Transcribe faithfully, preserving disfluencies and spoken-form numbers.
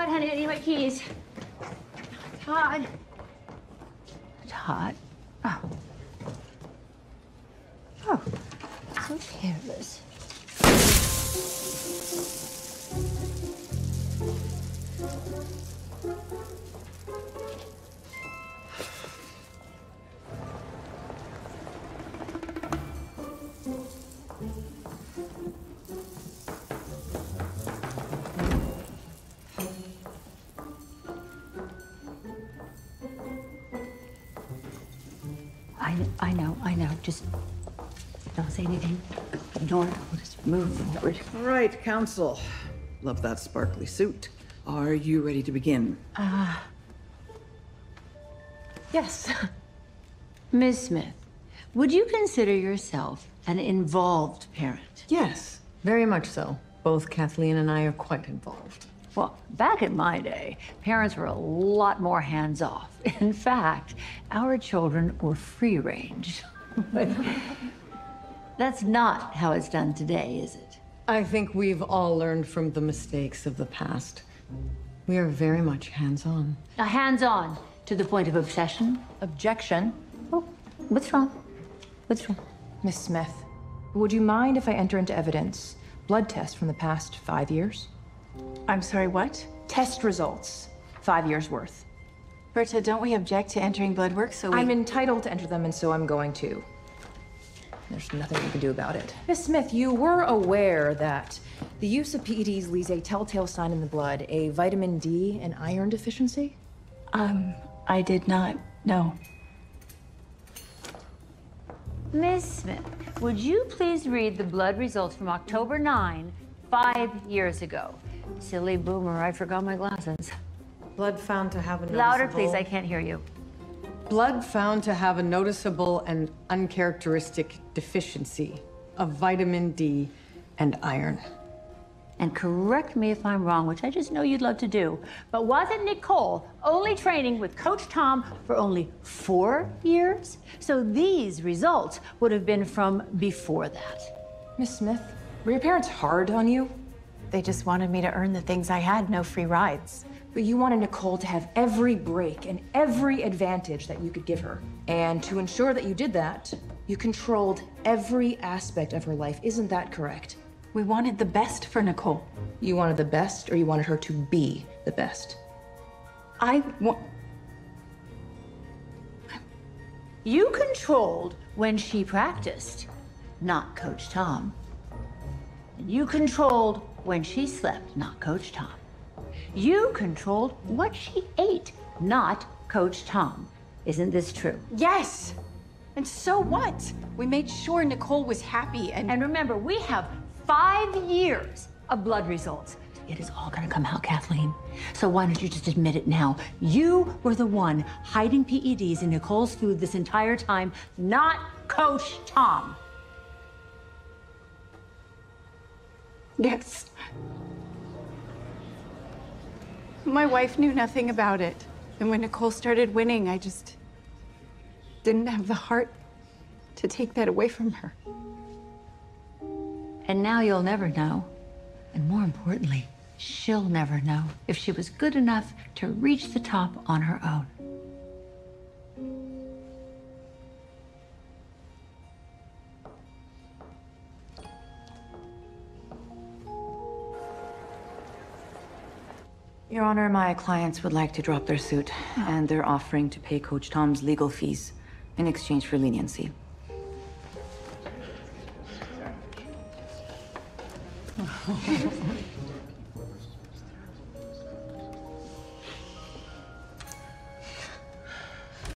Todd, honey, I need my keys. Todd. Todd. Oh. Oh, so careless. I, I know, I know. Just don't say anything. Ignore it. We'll just move forward. All right, counsel. Love that sparkly suit. Are you ready to begin? Uh, yes. Miz Smith, would you consider yourself an involved parent? Yes, very much so. Both Kathleen and I are quite involved. Well, back in my day, parents were a lot more hands-off. In fact, our children were free-range. But that's not how it's done today, is it? I think we've all learned from the mistakes of the past. We are very much hands-on. Now, hands-on to the point of obsession? Objection. Oh, what's wrong? What's wrong? Miss Smith, would you mind if I enter into evidence blood tests from the past five years? I'm sorry, what? Test results. Five years worth. Berta, don't we object to entering blood work, so we... I'm entitled to enter them, and so I'm going to. There's nothing you can do about it. Miss Smith, you were aware that the use of P E Ds leaves a telltale sign in the blood, a vitamin D and iron deficiency? Um, I did not know. Miz Smith, would you please read the blood results from October ninth, five years ago? Silly boomer, I forgot my glasses. Blood found to have a noticeable... Louder, please, I can't hear you. Blood found to have a noticeable and uncharacteristic deficiency of vitamin D and iron. And correct me if I'm wrong, which I just know you'd love to do, but wasn't Nicole only training with Coach Tom for only four years? So these results would have been from before that. Miss Smith, were your parents hard on you? They just wanted me to earn the things I had, no free rides. But you wanted Nicole to have every break and every advantage that you could give her. And to ensure that you did that, you controlled every aspect of her life. Isn't that correct? We wanted the best for Nicole. You wanted the best, or you wanted her to be the best? I want... You controlled when she practiced, not Coach Tom. And you controlled when she slept, not Coach Tom. You controlled what she ate, not Coach Tom. Isn't this true? Yes! And so what? We made sure Nicole was happy and... And remember, we have five years of blood results. It is all gonna come out, Kathleen. So why don't you just admit it now? You were the one hiding P E Ds in Nicole's food this entire time, not Coach Tom. Yes. My wife knew nothing about it. And when Nicole started winning, I just didn't have the heart to take that away from her. And now you'll never know. And more importantly, she'll never know if she was good enough to reach the top on her own. Your Honor, my clients would like to drop their suit, and they're offering to pay Coach Tom's legal fees in exchange for leniency.